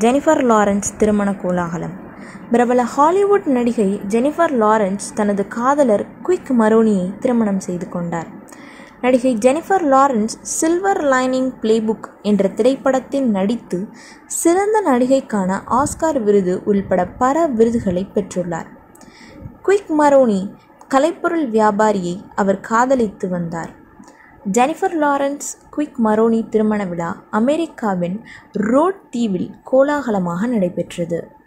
Jennifer Lawrence திருமண கோலாகலம். பிரபல ஹாலிவுட் நடிகை ஜெனிஃபர் லாரன்ஸ் தனது காதலர் குயிக் மரோனியை திருமணம் செய்து கொண்டார். நடிகை Jennifer Lawrence Silver Lining Playbook என்ற திரைப்படத்தில் நடித்து சிறந்த நடிகைக்கான ஆஸ்கார் விருது உள்பட பல விருதுகளை பெற்றுள்ளார். குயிக் மரோனி கலைப்பொருள் வியாபாரியை அவர் காதலித்து வந்தார். ஜெனிஃபர் லாரன்ஸ் குயிக் மரோனி திருமண விழா அமெரிக்காவின் ரோட் தீவில் கோலாகலமாக நடைபெற்றது.